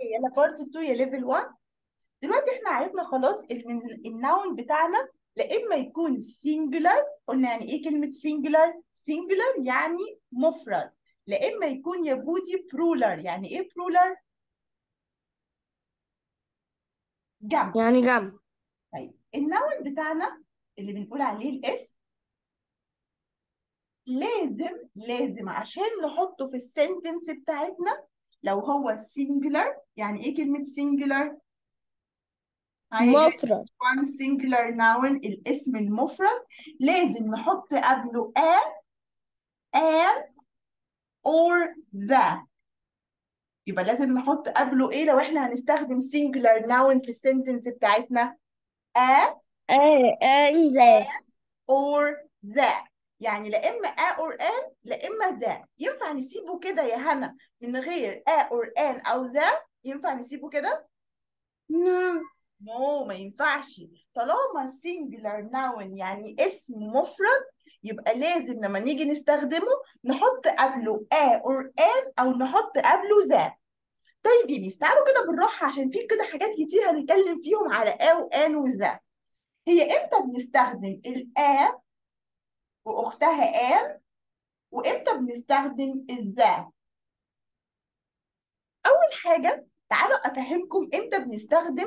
يلا بارت 2 يا ليفل 1. دلوقتي احنا عرفنا خلاص الناون بتاعنا لا اما يكون سينجولار. قلنا يعني ايه كلمة سينجولار؟ سينجولار يعني مفرد. لا اما يكون يا بودي برولر. يعني ايه برولر؟ جمع. يعني جنب. طيب الناون بتاعنا اللي بنقول عليه الاسم لازم عشان نحطه في السنتنس بتاعتنا لو هو سينجولار. يعني ايه كلمة سينجولار؟ هيجي مفرد. one singular noun الاسم المفرد لازم نحط قبله an or the. يبقى لازم نحط قبله ايه لو احنا هنستخدم singular noun في السنتنس بتاعتنا؟ a انزل. or the. يعني لا اما a or an لا اما the. ينفع نسيبه كده يا هنا من غير a or an او the؟ ينفع نسيبه كده؟ نو. ما ينفعش. طالما singular noun يعني اسم مفرد يبقى لازم لما نيجي نستخدمه نحط قبله a or an او نحط قبله ذا. طيب يا ميس تعالوا كده بالراحة عشان في كده حاجات كتير هنتكلم فيهم على a و an وذا. هي امتى بنستخدم الA واختها an وامتى بنستخدم الذا؟ اول حاجة تعالوا افهمكم امتى بنستخدم.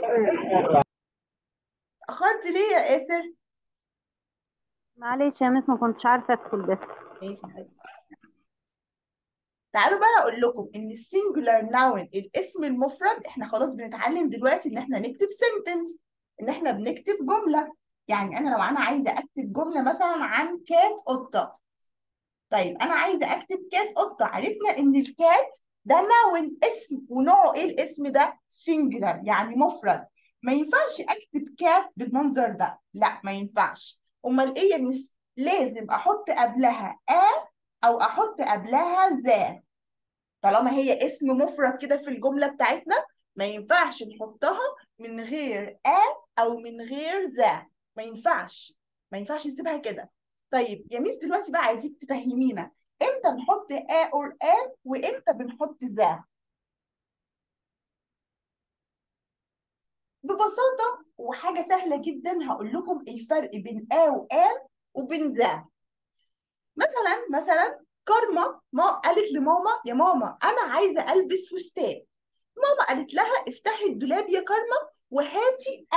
اخرت ليه يا ياسر؟ معلش يا مس، ما كنتش عارفه ادخل بس. ماشي يا حبيبتي. تعالوا بقى اقول لكم ان السنجولار ناون الاسم المفرد احنا خلاص بنتعلم دلوقتي ان احنا نكتب سنتنس، ان احنا بنكتب جمله. يعني انا لو انا عايزه اكتب جمله مثلا عن كات قطه. طيب انا عايزه اكتب كات قطه، عرفنا ان الكات ده ناون اسم ونوعه ايه الاسم ده؟ سنجولار يعني مفرد. ما ينفعش اكتب كات بالمنظر ده، لا ما ينفعش. امال ايه يا مس؟ لازم احط قبلها او احط قبلها ذا. طالما هي اسم مفرد كده في الجملة بتاعتنا ما ينفعش نحطها من غير أو من غير ذا. ما ينفعش. ما ينفعش نسيبها كده. طيب يا ميس دلوقتي بقى عايزيك تفهمينا امتى نحط or an وامتى بنحط ذا. ببساطة وحاجة سهلة جدا هقول لكم الفرق بين و an وبين ذا. مثلا كارما ما قالت لماما يا ماما انا عايزه البس فستان. ماما قالت لها افتحي الدولاب يا كارما وهاتي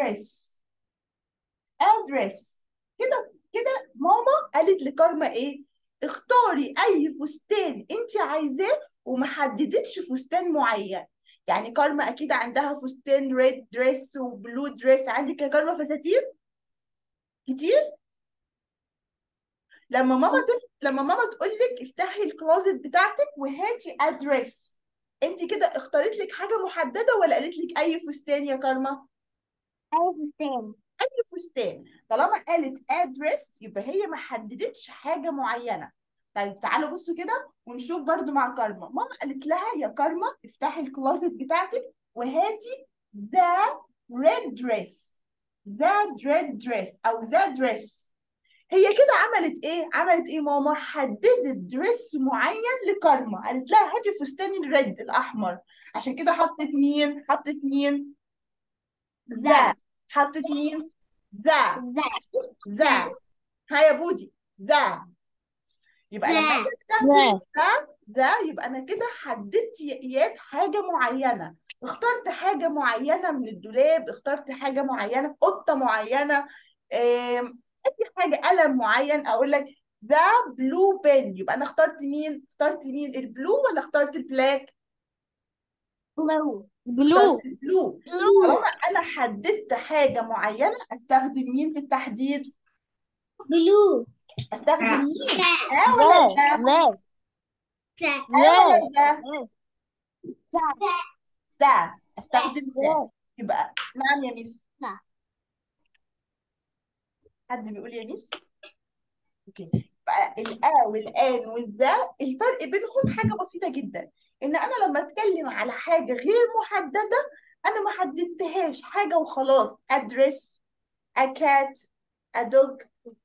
ادرس كده كده. ماما قالت لكارما ايه؟ اختاري اي فستان انت عايزاه وما حددتش فستان معين. يعني كارما اكيد عندها فستان ريد دريس وبلو دريس. عندك يا كارما فساتين كتير. لما ماما تقول لك افتحي الكلوزت بتاعتك وهاتي ادرس، انت كده اختارت لك حاجه محدده ولا قالت لك اي فستان يا كارما؟ اي فستان. اي فستان. طالما قالت ادرس يبقى هي ما حددتش حاجه معينه. طيب تعالوا بصوا كده ونشوف برضو مع كارما. ماما قالت لها يا كارما افتحي الكلوزت بتاعتك وهاتي ذا ريد دريس. ذا ريد دريس او ذا دريس. هي كده عملت ايه ماما؟ حددت دريس معين لكارما. قالت لها هاتي فستان الريد الاحمر. عشان كده حطت مين؟ ذا. ذا. حطت مين؟ ذا. ذا. ذا. ذا. ها يا بودي ذا. يبقى لما ذا. اجي استخدم ذا. ذا يبقى انا كده حددت يا اياد حاجه معينه. اخترت حاجه معينه من الدولاب، اخترت حاجه معينه قطه معينه، اي حاجه قلم معين. اقول لك ذا بلو بين يبقى انا اخترت مين البلو ولا اخترت البلاك؟ بلو. اخترت بلو. البلو. بلو. طالما انا حددت حاجه معينه استخدم مين في التحديد؟ بلو. استخدم مين؟ ولا ذا. ذا؟ ذا. ولا ذا. ذا؟ ذا. استخدم ذا. ذا. يبقى نعم يا ميس. ذا. حد بيقول يا ميس؟ اوكي. بقى الآ والآن والذا الفرق بينهم حاجة بسيطة جدا. إن أنا لما أتكلم على حاجة غير محددة أنا ما حددتهاش حاجة وخلاص. address a cat a dog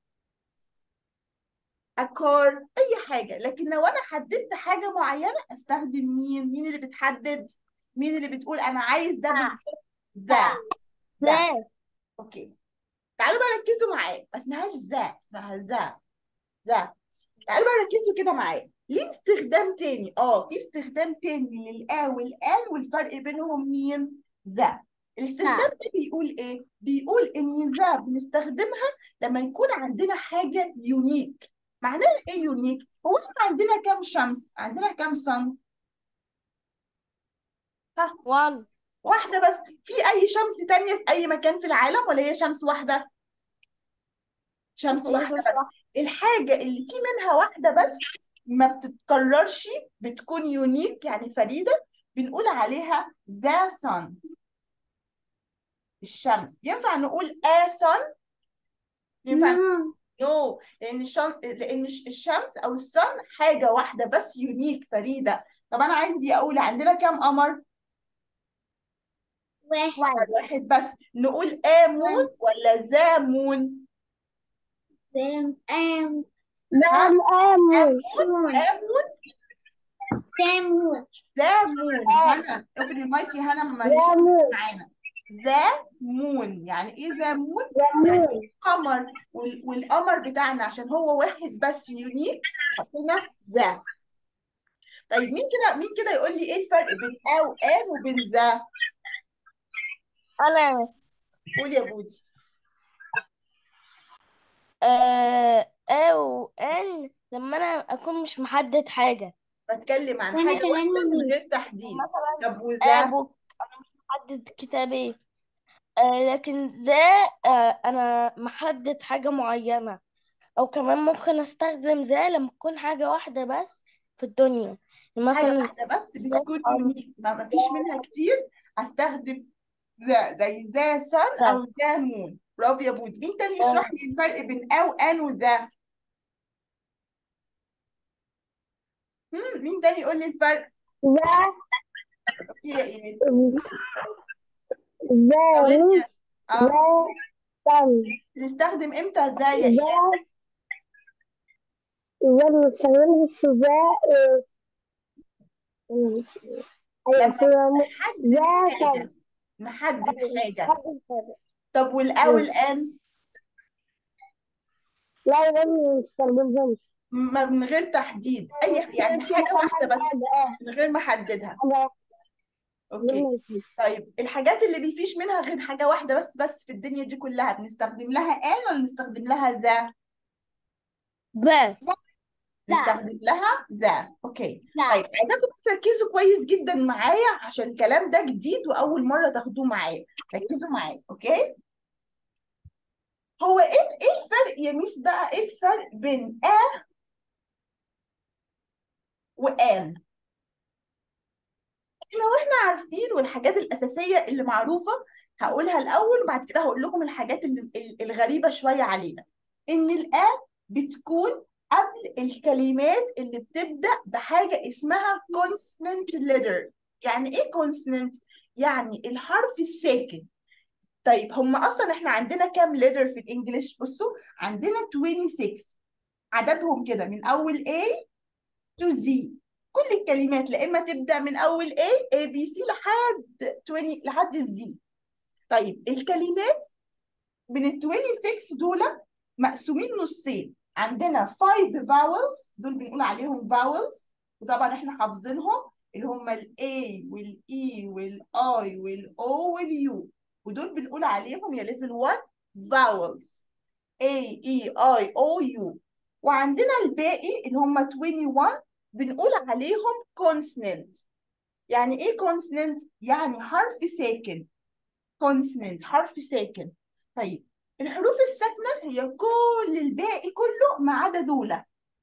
a car أي حاجة. لكن لو أنا حددت حاجة معينة أستخدم مين اللي بتحدد؟ مين اللي بتقول انا عايز ده ذا بالظبط؟ ذا. ذا. ذا اوكي. تعالوا بقى ركزوا معايا، ما اسمهاش ذا، اسمها ذا. ذا. تعالوا بقى ركزوا كده معايا، ليه استخدام تاني؟ في استخدام تاني للآ والآن، والفرق بينهم مين؟ ذا. الاستخدام ذا ده بيقول ايه؟ بيقول ان ذا بنستخدمها لما يكون عندنا حاجة يونيك. معناها ايه يونيك؟ هو احنا عندنا كام شمس؟ عندنا كام صن؟ ها، وان واحدة بس. في أي شمس تانية في أي مكان في العالم ولا هي شمس واحدة؟ شمس هي واحدة شمس بس. واحدة. الحاجة اللي في منها واحدة بس ما بتتكررش، بتكون يونيك يعني فريدة، بنقول عليها ذا sun. الشمس. ينفع نقول sun؟ ينفع؟ نو نو. لأن الشمس أو الصن حاجة واحدة بس يونيك فريدة. طب أنا عندي أقول عندنا كام قمر؟ واحد واحد بس. نقول مون ولا ذا مون؟ سام ام ها؟ آمون مون. سامون ذا مون. هنا اقري المايك يا هنا، ماليش سامون معانا. ذا مون يعني ايه ذا مون؟ يعني سامون قمر. والقمر بتاعنا عشان هو واحد بس يونيك حطينا ذا. طيب مين كده يقول لي ايه الفرق بين وان وبين ذا؟ أنا قول يا بودي. أو أن لما أنا أكون مش محدد حاجة، بتكلم عن وأنا حاجة كمان واحدة من مش غير تحديد. مثلا طب وذا؟ بوك أنا مش محدد كتاب إيه. لكن ذا أنا محدد حاجة معينة، أو كمان ممكن أستخدم ذا لما تكون حاجة واحدة بس في الدنيا، حاجة مثلا واحدة بس ذا بتكون sun، يونيك، ما فيش منها كتير. استخدم ذا، زي ذا سن ذا او ذا مون. برافو يا بود. مين تاني يشرح لي الفرق بين وان وذا؟ مين تاني يقول لي الفرق؟ ذا اوكي يا ايمي. ذا ثواني. روت اه ذا sun بنستخدم امتى ذا يا ايمي؟ ذا بنستخدمها في أيوة لما في نحدد ذا sun حاجة. نحدد حاجة. حاجة كده. طب والان؟ لا ده ما بنستخدمهمش. ما من غير تحديد، اي يعني حاجة واحدة بس من غير ما احددها. حاجة اوكي. طيب الحاجات اللي بيفيش منها غير حاجة واحدة بس في الدنيا دي كلها، بنستخدم لها ولا نستخدم لها ذا؟ ذا نستخدم لها ذا. اوكي. لا طيب عايزاكم تركزوا كويس جدا معايا عشان الكلام ده جديد واول مرة تاخدوه معايا. ركزوا معايا. اوكي. هو ايه الفرق يا ميس بقى؟ ايه الفرق بين وان؟ واحنا عارفين، والحاجات الأساسية اللي معروفة هقولها الأول، وبعد كده هقول لكم الحاجات الغريبة شوية علينا. إن بتكون قبل الكلمات اللي بتبدأ بحاجة اسمها consonant letter. يعني إيه consonant؟ يعني الحرف الساكن. طيب هم أصلا إحنا عندنا كام letter في الإنجليش؟ بصوا عندنا 26 عددهم كده من أول A to Z. كل الكلمات لا اما تبدا من اول A B C لحد 20 لحد الزي. طيب الكلمات من ال 26 دول مقسومين نصين. عندنا 5 vowels، دول بنقول عليهم vowels، وطبعا احنا حافظينهم، اللي هم ال A وال E وال I وال O وال U، ودول بنقول عليهم يا ليفل 1 vowels. A E I O U. وعندنا الباقي اللي هم 21 بنقول عليهم consonant. يعني ايه consonant؟ يعني حرف ساكن. consonant حرف ساكن. طيب الحروف الساكنة هي كل الباقي كله ما عدا دول.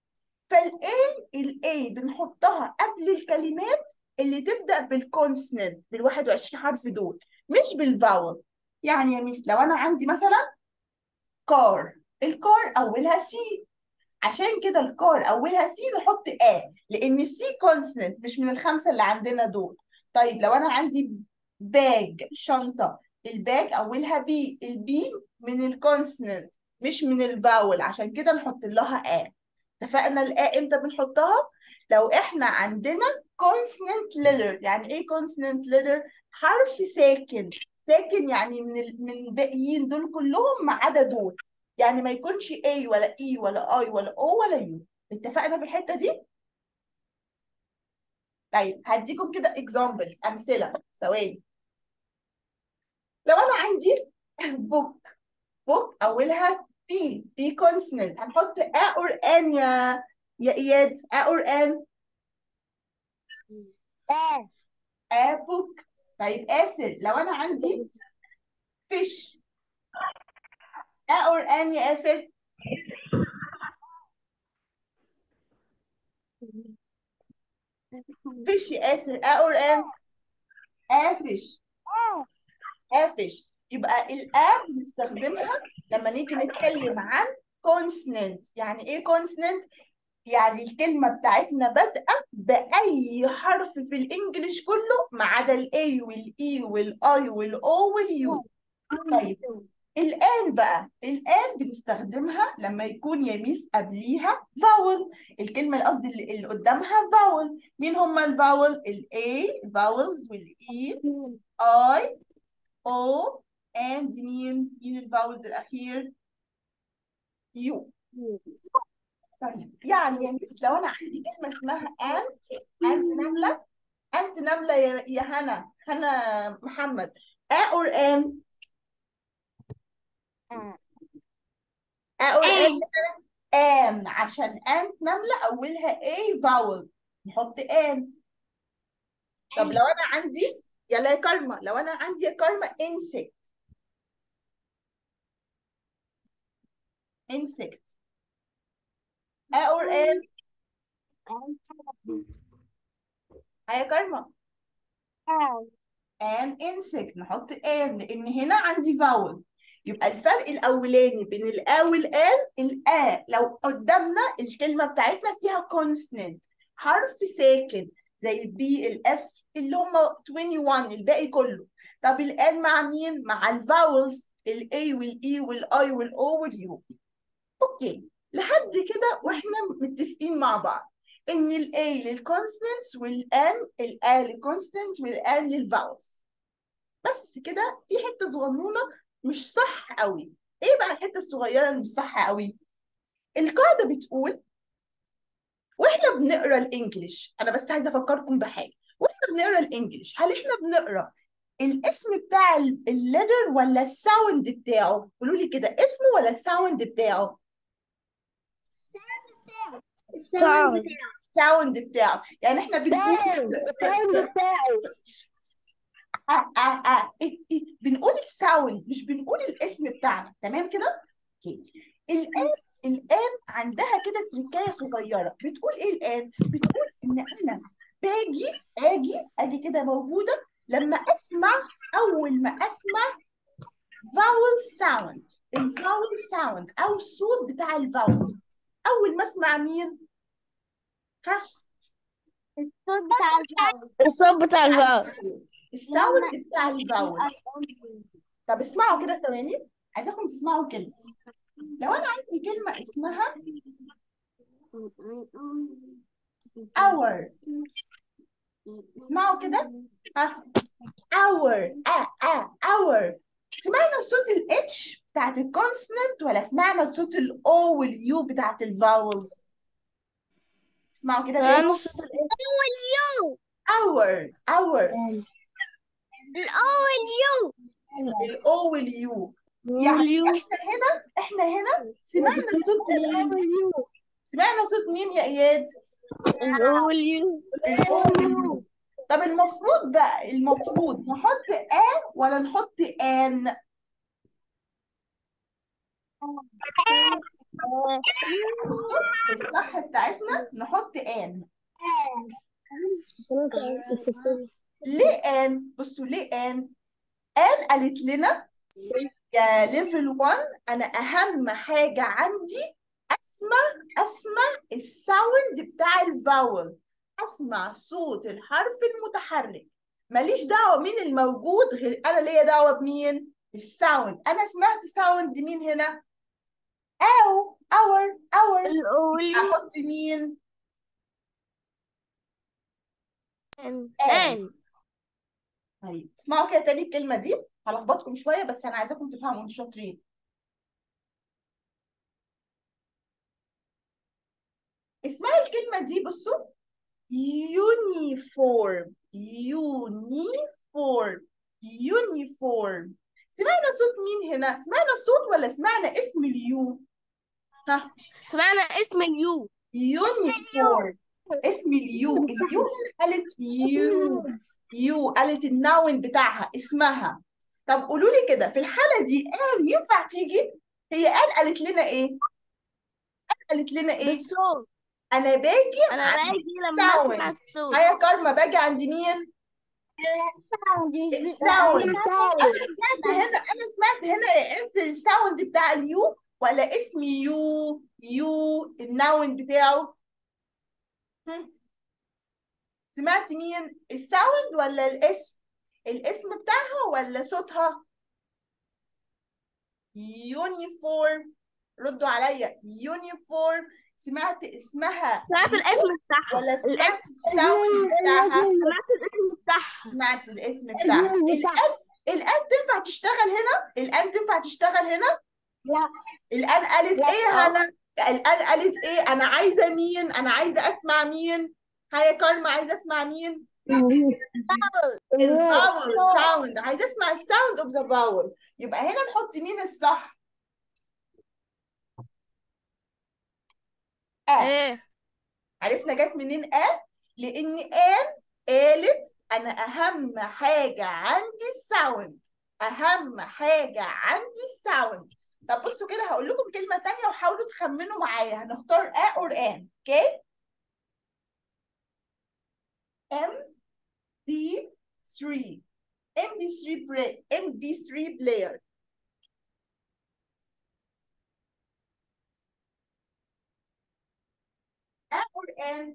الاي بنحطها قبل الكلمات اللي تبدأ بالكونسونانت، بال 21 حرف دول، مش بالفاول. يعني يا ميس لو انا عندي مثلا كار، الكار اولها سي، عشان كده الكار اولها سي نحط لان السي كونسوننت مش من الخمسه اللي عندنا دول. طيب لو انا عندي باج شنطه، الباج اولها بي، البي من الكونسوننت مش من الفاول، عشان كده نحط لها اتفقنا؟ امتى بنحطها؟ لو احنا عندنا consonant letter. يعني ايه consonant letter؟ حرف ساكن. ساكن يعني من الباقيين دول كلهم ما عدا دول. يعني ما يكونش A ولا E ولا I ولا O ولا U. اتفقنا في الحتة دي؟ طيب هديكم كده examples، أمثلة. ثواني. لو أنا عندي book. book أولها B consonant. هنحط A or N يا إياد؟ A or N؟ A book. طيب آسر، لو أنا عندي fish. A or N يا آسر؟ fish يا آسر. A or N؟ A fish. A fish. يبقى الآ بنستخدمها لما نيجي نتكلم عن consonant. يعني إيه consonant؟ يعني الكلمة بتاعتنا بادئة بأي حرف في الإنجليش كله ما عدا ال A وال E وال I وال O وال U. طيب الآن بقى، الآن بنستخدمها لما يكون يا ميس قبليها فاول. الكلمة قصدي اللي قدامها فاول. مين هما الفاول؟ ال A vowels وال E I O and مين الفاولز الأخير؟ U. طيب يعني يا ميس لو أنا عندي كلمة اسمها أنت نملة. أنت نملة يا هنا محمد. A or N؟ A or N؟ آن. عشان آن نملة أولها A vowel نحط آن. طب لو أنا عندي يلا يا كارما، لو أنا عندي يا كارما insect. insect A or N؟ يا كارما an insect نحط آن لأن هنا عندي vowel. يبقى الفرق الأولاني بين الآ والآن، الآ لو قدامنا الكلمة بتاعتنا فيها consonant حرف ساكن زي البي الإف اللي هم 21 الباقي كله. طب الآن مع مين؟ مع الفاولز الA والE والI والO والU. أوكي لحد كده وإحنا متفقين مع بعض إن الA للكونسونانتس والآن الآ للكونسونانت والآن للفاولز. بس كده في حته صغنونه مش صح قوي. ايه بقى الحته الصغيره اللي مش صح قوي؟ القاعده بتقول واحنا بنقرا الانجليش، انا بس عايزه افكركم بحاجه. واحنا بنقرا الانجليش هل احنا بنقرا الاسم بتاع الليتر ولا الساوند بتاعه؟ قولوا لي كده، اسمه ولا الساوند بتاعه؟ صعب. الساوند بتاعه. يعني احنا بنقول بنقول الساوند مش بنقول الاسم بتاعنا. تمام كده؟ اوكي. الآن عندها كده تركايه صغيره. بتقول ايه الآن؟ بتقول ان انا اجي كده موجوده لما اسمع، اول ما اسمع vowel sound. الفاول ساوند او الصوت بتاع الفاولز. اول ما اسمع مين؟ ها؟ الصوت بتاع الفاول. الساوند بتاع الفاول. طب اسمعوا كده ثواني، عايزاكم تسمعوا كلمة. لو أنا عندي كلمة اسمها our. اسمعوا كده. ها our our. سمعنا صوت ال H بتاعت الكونسونانت ولا سمعنا صوت ال O وال U بتاعت الفاولز؟ اسمعوا كده تاني. أنا صوت الإيه؟ our ال O وال U. يعني احنا هنا سمعنا صوت مين؟ سمعنا صوت مين يا اياد؟ الأوليو. الأوليو. طب المفروض نحط ولا نحط آن؟ الصح بتاعتنا نحط آن. ليه آن؟ بصوا ليه آن؟ آن قالت لنا يا ليفل 1 أنا أهم حاجة عندي أسمع الساوند بتاع الفاول. أسمع صوت الحرف المتحرك. ماليش دعوة مين الموجود غير أنا ليا دعوة بمين؟ الساوند. أنا سمعت ساوند مين هنا؟ اور. الأوليو. أحط مين؟ ان ان. طيب اسمعوا كده تاني الكلمة دي، هلخبطكم شوية بس أنا عايزاكم تفهموا، انتوا شاطرين. اسمعي الكلمة دي، بصوا. يونيفورم. يونيفورم. يونيفورم. سمعنا صوت مين هنا؟ سمعنا صوت ولا سمعنا اسم اليو؟ ها. سمعنا اسم اليو. يونيفورم. اسم اليو. اليو هنا قالت يو. يو قالت الناون بتاعها اسمها. طب قولوا لي كده، في الحالة دي ان ينفع تيجي؟ هي ان قالت لنا ايه؟ قالت لنا ايه؟ بالصوت. انا باجي انا عند باجي لما اسمع الساوند. الصوت. ها يا كارما، باجي عند مين؟ الساوند. انا سمعت هنا اسم الساوند بتاع اليو ولا اسم يو؟ يو الناون بتاعه. هم؟ سمعت مين؟ الساوند ولا الاسم؟ الاسم بتاعها ولا صوتها؟ يونيفورم. ردوا عليا. يونيفورم. سمعت اسمها سمعت يو الاسم بتاعها. ولا سمعت الساوند بتاعها؟ سمعت الاسم بتاعها. سمعت الاسم بتاعها. الآن تنفع تشتغل هنا؟ الآن تنفع تشتغل هنا؟ لا. الآن قالت لا. ايه هنا؟ الآن قالت ايه؟ انا عايزة مين؟ انا عايزة اسمع مين؟ هيا كارما، عايزة اسمع مين؟ الفاول ساوند. عايزة اسمع الساوند اوف ذا فاول. يبقى هنا نحط مين الصح؟ ايه. عرفنا جت منين لان قالت انا اهم حاجه عندي الساوند. اهم حاجه عندي الساوند. طب بصوا كده، هقول لكم كلمه تانية وحاولوا تخمنوا معايا. هنختار اور ان. اوكي. ام بي 3. ام بي 3 ام بي 3 بلاير. اور ان.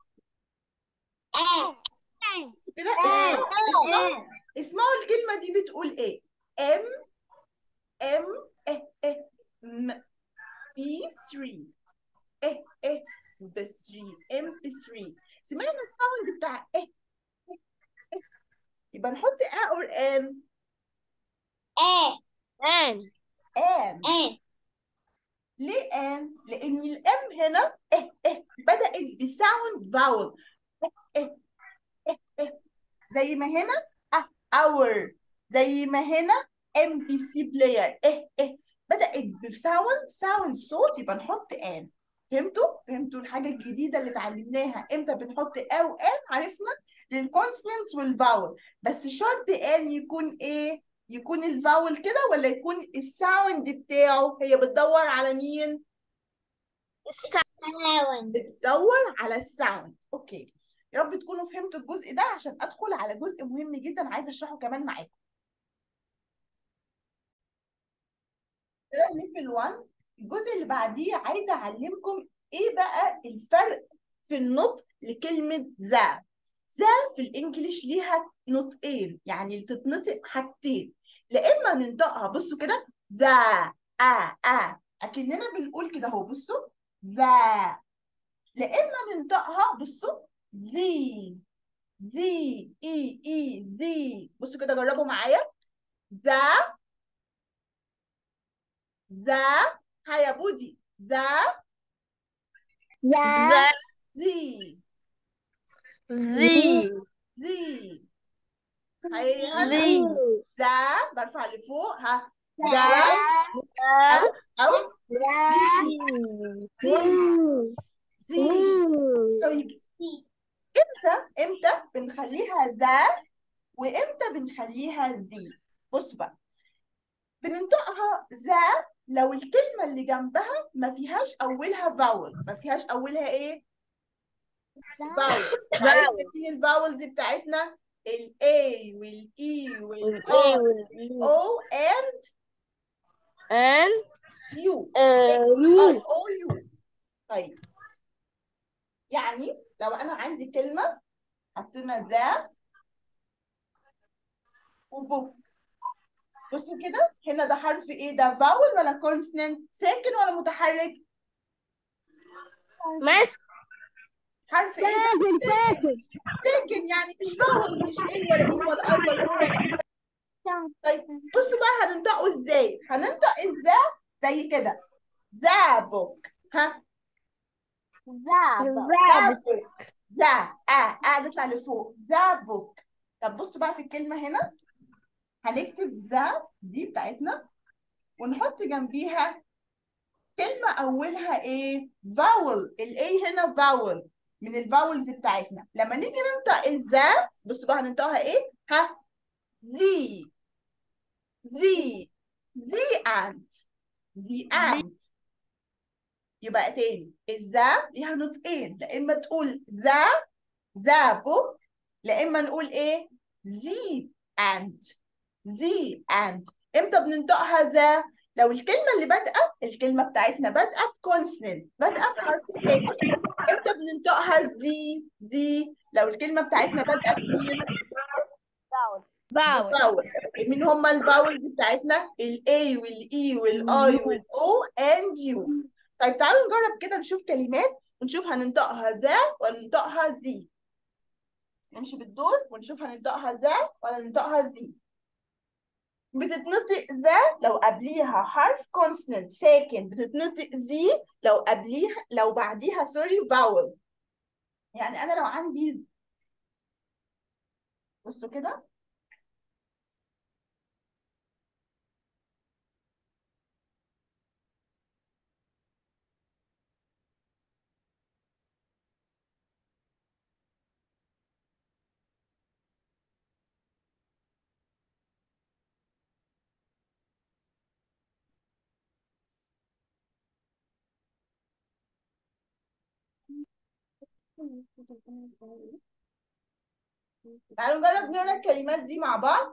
كده اسمعوا الكلمه دي بتقول ايه. ام ام ام بي 3. ب 3. ام بي 3. سمعنا الساوند بتاع يبقى نحط اور ان. ان. ليه ان؟ لان الام هنا بدأت بساوند فاول. زي ما هنا اور. زي ما هنا ام بي سي بلاير. بدأت ساوند صوت، يبقى نحط ان. فهمتوا الحاجة الجديدة اللي اتعلمناها امتى بنحط او ان؟ عرفنا للكونسونانتس والفاول. بس شرط ان يكون ايه؟ يكون الفاول كده ولا يكون الساوند بتاعه؟ هي بتدور على مين؟ بتدور على الساوند. اوكي. يا رب تكونوا فهمتوا الجزء ده عشان ادخل على جزء مهم جدا عايزه اشرحه كمان معاكم. ليفل 1. الجزء اللي بعديه عايزه اعلمكم ايه بقى الفرق في النطق لكلمه ذا. ذا في الانجليش ليها نطقين، يعني تتنطق حاجتين. لا اما ننطقها بصوا كده ذا اكننا بنقول كده اهو، بصوا ذا. لا اما ننطقها بصوا ذي. ذي ذي. بصوا كده، جربوا معايا. ذا ذا. هيا بودي. ذا ذا. ذي ذي. ذي. هيا هلا. ذي. ذا برفع لفوق. ها. ذا او ذي. ذي. طيب امتى بنخليها ذا وامتى بنخليها ذي؟ بص بقى، بننطقها ذا لو الكلمة اللي جنبها ما فيهاش أولها فاول. ما فيهاش أولها إيه؟ فاول. وعرفنا مين الفاولز بتاعتنا؟ ال A وال E وال R O and U. يو. O U. طيب يعني لو أنا عندي كلمة حطينا ذا وبوك، بصوا كده هنا ده حرف إيه؟ ده فاول ولا كونسونانت؟ ساكن ولا متحرك؟ ماسك. حرف ايه بقى؟ ساكن. ساكن يعني مش فاول، مش ايه ولا ايه ولا اي ولا او ولا ايه. طيب بصوا بقى هننطقه ازاي؟ هننطق ازاي زي كده ذا بوك. ها ذا بوك. ذا نطلع لفوق ذا بوك. طب بصوا بقى في الكلمة هنا هنكتب ذا دي بتاعتنا ونحط جنبيها كلمة أولها إيه؟ فاول. الإيه هنا فاول من الفاولز بتاعتنا. لما نيجي ننطق الذا بصوا بقى هننطقها إيه؟ ها زي زي زي أنت زي أنت. يبقى تاني الذا ليها نطقين، لا إما تقول ذا بوك، لا إما نقول إيه؟ زي أنت زي أنت. إمتى بننطقها ذا؟ لو الكلمة اللي بادئة الكلمة بتاعتنا بادئة بكونسننت، بادئة بحرف ساكن. امتى بننطقها زي؟ لو الكلمة بتاعتنا بادئة بمين؟ بفاول. مين هما الفاولز بتاعتنا؟ الاي والاي والاي والاو اند يو. طيب تعالوا نجرب كده نشوف كلمات ونشوف هننطقها ذا ولا ننطقها زي. نمشي بالدور ونشوف هننطقها ذا ولا ننطقها زي. بتتنطق ذا لو قبليها حرف كونسونانت ساكن، بتتنطق زي لو بعديها فاول. يعني انا لو عندي بصوا كده تعالوا نجرب نقرا الكلمات دي مع بعض.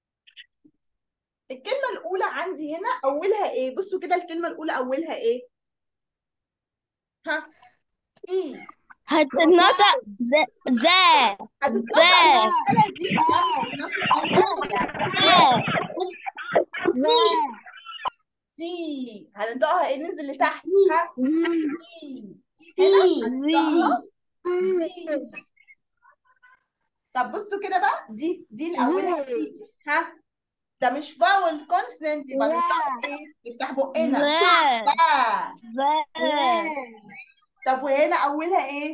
الكلمة الأولى عندي هنا أولها إيه؟ بصوا كده الكلمة الأولى أولها إيه؟ ها؟ إيه؟ هتتنطق ذا هتتنطق ذا الرسالة دي سي. هننطقها إيه؟ ننزل لتحت. ها؟ سي. هنا هننطقها سي. طب بصوا كده بقى دي الأولها سي. ها؟ ده مش فاول كونسونانت، يبقى ننطقها إيه؟ نفتح بقنا. ذا با. ذا. طب وهنا أولها إيه؟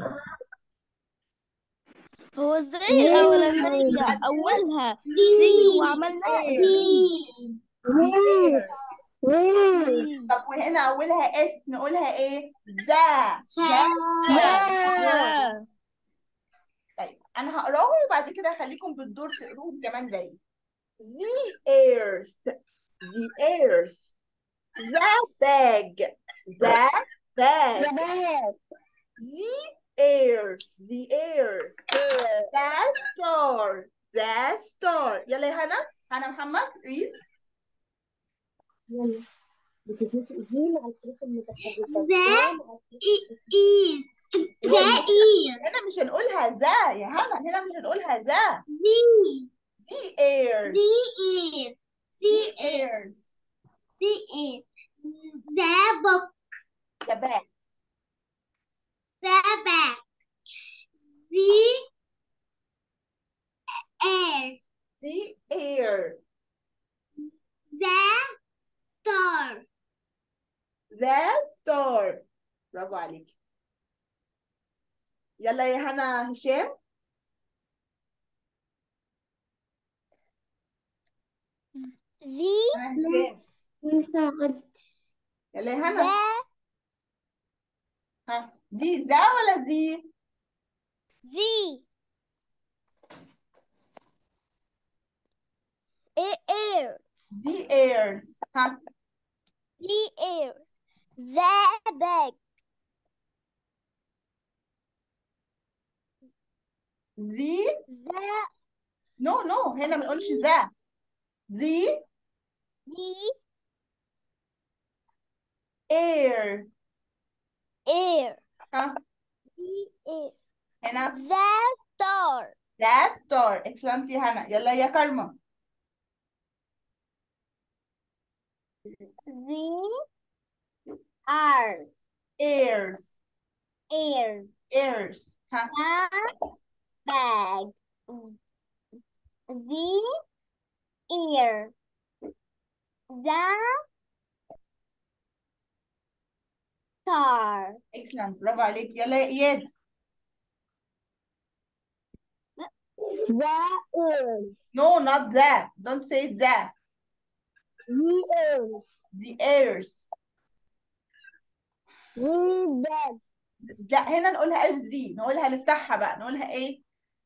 هو ازاي الأولانية هتقول أولها سي وعملنا اير. دي اير. زي طب وهنا اولها اس نقولها ايه؟ ذا ستار. ذا. طيب انا هقراهم وبعد كده هخليكم بالدور تقروهم كمان زيي. The airs. The airs. The bag. The bag. The air. The air. The star. The star. يلا يا هنا محمد ريد. هنا مش هنقولها ذا يا هنا مش هنقولها ذا. The airs. The airs. The bag. The air. The star. برافو عليك. يلا يا هنا هشام. هنا هشام. يلا يا هنا. ها دي ذا ولا زي؟ The airs. ها the no هنا ما نقولش ذا. The air. ها هنا the star. excellent يا هنا. يلا يا كارما. airs. ears. ها The bag. The ear. The star. excellent. برافو عليك. يلا يا إياد. The ears. No, not that. Don't say that. The ears. The ears. The bag. لا هنا نقولها زي، نقولها نفتحها بقى، نقولها ايه؟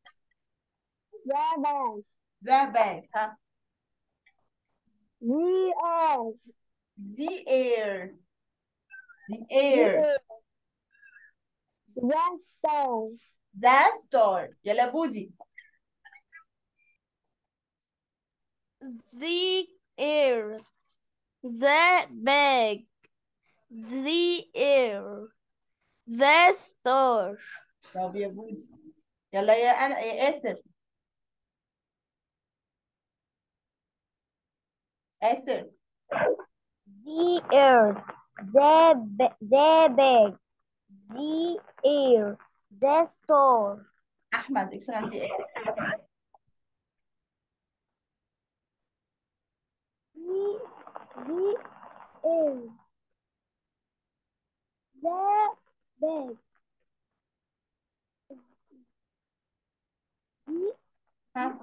The bag. the bag. ها The ears. the air. the The air. ears. The star. the star. يلا بودي. The ear, the bag, the air, the star. برافو يا بودي. يلا يا انا يا آسر. آسر. The ears. The bag. The ear. The star. أحمد. excellent يا آسر. The ears. The bag. The ها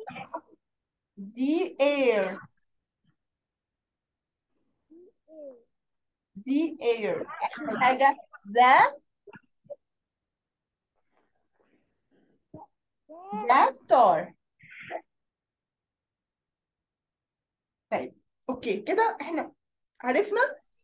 the air. the air. آخر حاجة the star. طيب اوكي كده احنا عرفنا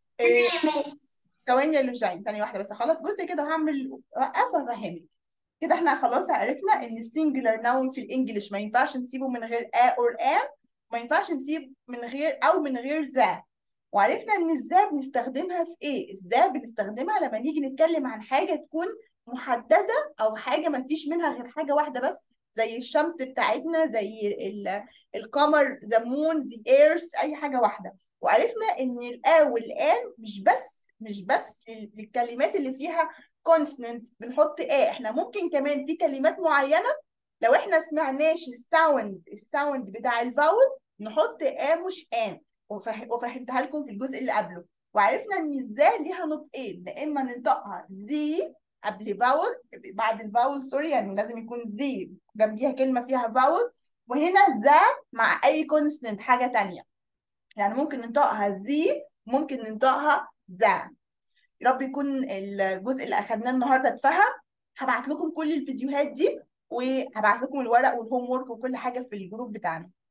ثواني يا لوجين، ثانية واحدة بس اخلص جزء كده وهعمل وقفة افهمك. كده احنا خلاص عرفنا ان السنجلر ناون في الانجليش ما ينفعش نسيبه من غير ا اور ام، ما ينفعش نسيب من غير او من غير ذا. وعرفنا ان ازاي بنستخدمها في ايه، ازاي بنستخدمها لما نيجي نتكلم عن حاجة تكون محددة او حاجة ما فيش منها غير حاجة واحدة بس، زي الشمس بتاعتنا، زي القمر، ذا مون، ذا ايرث، اي حاجة واحدة. وعرفنا ان الا والان مش بس للكلمات اللي فيها كونسونانت بنحط احنا ممكن كمان في كلمات معينه لو احنا سمعناش الساوند بتاع الفاول نحط مش وفهمتها لكم في الجزء اللي قبله. وعرفنا ان ازاي ليها نطقين، يا اما ننطقها زي قبل فاول، بعد الفاول سوري، يعني لازم يكون زي جنبيها كلمه فيها فاول، وهنا ذا مع اي كونسونانت حاجه تانية، يعني ممكن ننطقها زي، ممكن ننطقها ذا. يا رب يكون الجزء اللي اخدناه النهارده اتفهم. هبعت لكم كل الفيديوهات دي، وهبعت لكم الورق والهوم وورك وكل حاجه في الجروب بتاعنا.